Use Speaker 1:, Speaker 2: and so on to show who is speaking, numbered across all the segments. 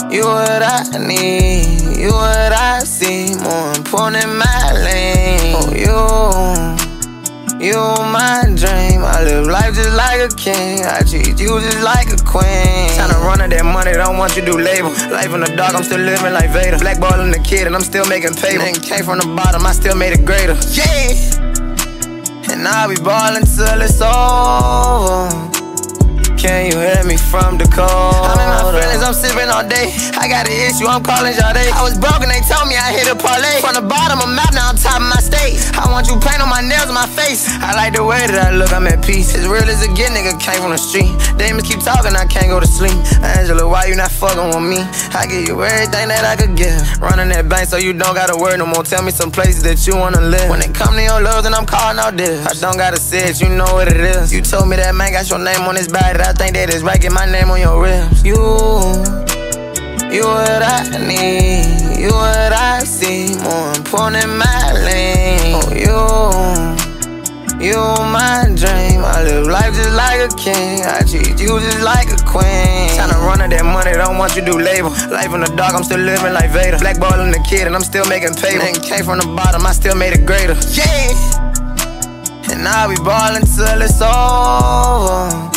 Speaker 1: You what I need, you what I see. More important in my lane. Oh, you my dream. I live life just like a king. I treat you just like a queen. Tryna run at that money, don't want you to do labor. Life in the dark, I'm still living like Vader. Blackballing the kid and I'm still making paper. Nigga came from the bottom, I still made it greater. Yeah. And I'll be ballin' till it's over. Can you hear me from the cold? I'm in my feelings, I'm sipping all day. I got an issue, I'm calling Jade. I was broken, they told me I hit a parlay. From the bottom, I'm out, now I'm top of my state. I want you paint on my nails and my face. I like the way that I look, I'm at peace. As real as it get, nigga came from the street. Demons keep talking, I can't go to sleep. Angela, why you not fucking with me? I give you everything that I could give. Running that bank so you don't gotta worry no more. Tell me some places that you wanna live. When it come to your love, then I'm calling out this. I don't gotta say it, you know what it is. You told me that man got your name on his body. I think that it's right, get my name on your ribs. You what I need, you what I see. More important in my lane. Oh, you my dream. I live life just like a king. I treat you just like a queen. Tryna run at that money, don't want you to do labor. Life in the dark, I'm still living like Vader. Blackballing the kid and I'm still making paper. Nigga came from the bottom, I still made it greater. Yeah. And I'll be ballin' till it's over.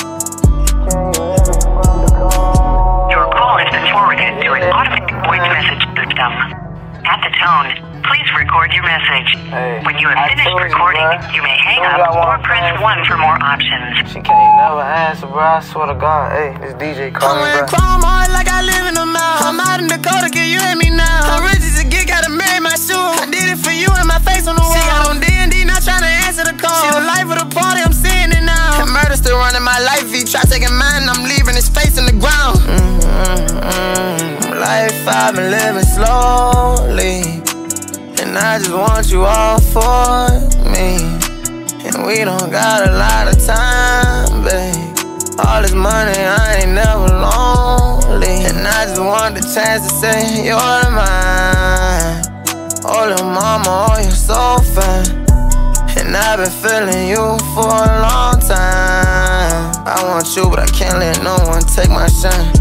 Speaker 2: Your call has been forwarded to an automatic voice message system. At the tone, please record your message. When you have finished recording, you may hang up or press 1 for more options.
Speaker 1: She can't never answer, bro. I swear to God. Hey, this DJ call me, bro. I'm chrome hard like I live in the mouth. I'm out in Dakota, can you hear me now? I'm rich as a gig, gotta marry my shoe. I did it for you and my face on the wall. She got on D&D, not trying to answer the call. She the life of the party, I'm seeing it now. And murder still running my life. If you try taking mine, I'm leaving his face in the ground. Life I've been living slowly, and I just want you all for me. And we don't got a lot of time, babe. All this money, I ain't never lonely. And I just want the chance to say you're mine. Oh, little mama, oh, you're so fine. And I've been feeling you for a long time. I want you, but I can't let no one take my shine.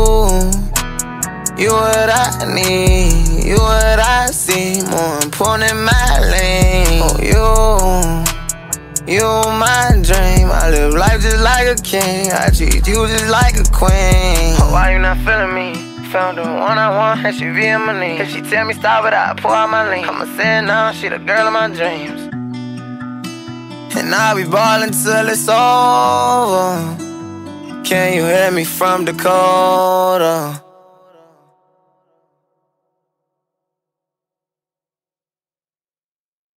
Speaker 1: You what I need, you what I see. More important in my lane. Oh, you my dream. I live life just like a king. I treat you just like a queen. Oh, why you not feeling me? Found the one I want, and she be in my knee. If she tell me stop it, I pour out my lean. I'ma say it now, she the girl of my dreams. And I'll be ballin' till it's over. Can you hear me from Dakota?